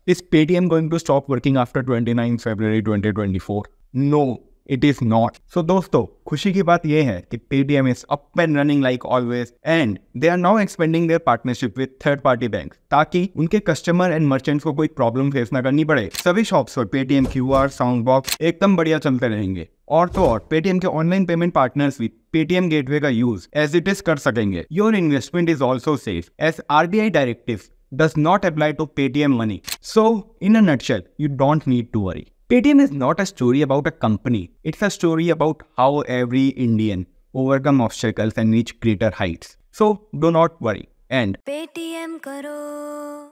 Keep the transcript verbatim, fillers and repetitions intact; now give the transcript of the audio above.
Is Paytm going to stop working after twenty-ninth February twenty twenty-four? No, it is not. So दोस्तों, खुशी की बात यह है कि Paytm is up and running like always and they are now expanding their partnership with third party banks ताकि उनके customer and merchants को कोई प्रॉब्लम फेस ना करनी पड़े। सभी शॉप्स पर Paytm Q R, Soundbox एकदम बढ़िया चलते रहेंगे। और तो और Paytm के ऑनलाइन पेमेंट पार्टनर्स भी Paytm गेटवे का यूज एज इट इज कर सकेंगे। Your investment is also safe as R B I directive does not apply to Paytm money. So, in a nutshell, you don't need to worry. Paytm is not a story about a company. It's a story about how every Indian overcome obstacles and reach greater heights. So, do not worry. And Paytm karo.